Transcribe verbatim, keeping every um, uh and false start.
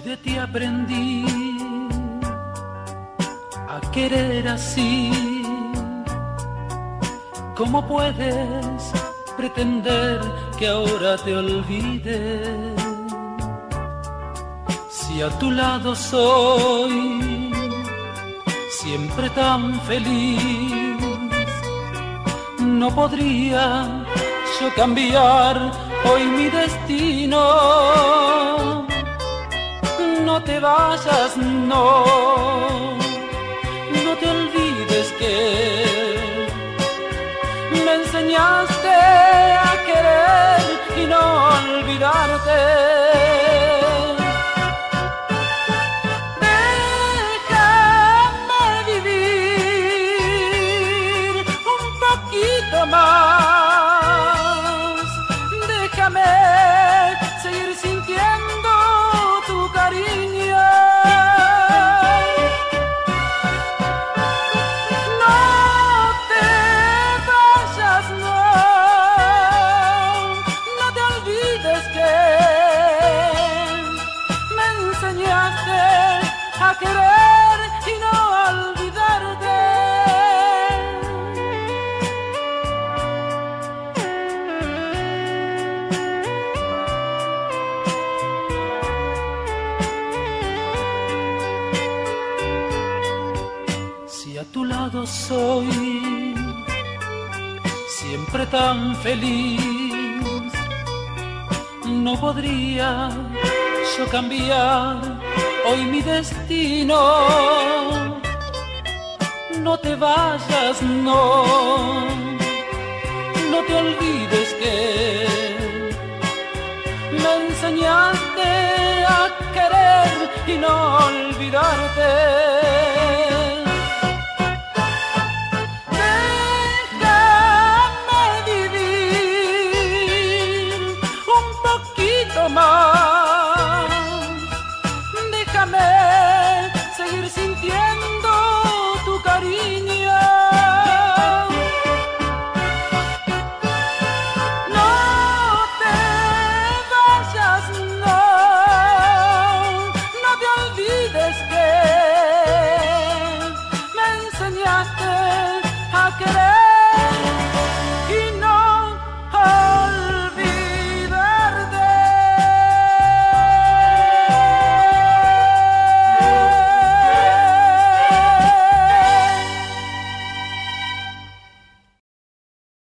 de ti aprendí a querer así. ¿Cómo puedes pretender que ahora te olvide? Si a tu lado soy siempre tan feliz, no podría yo cambiar hoy mi destino. No te vayas, no, no te olvides que me enseñaste a querer y no olvidarte. Déjame vivir un poquito más, déjame seguir sintiendo tu cariño. No te vayas, no, no te olvides que me enseñaste a querer y no olvidarte. Si a tu lado soy siempre tan feliz, no podría yo cambiar hoy mi destino. No te vayas, no, no te olvides que me enseñaste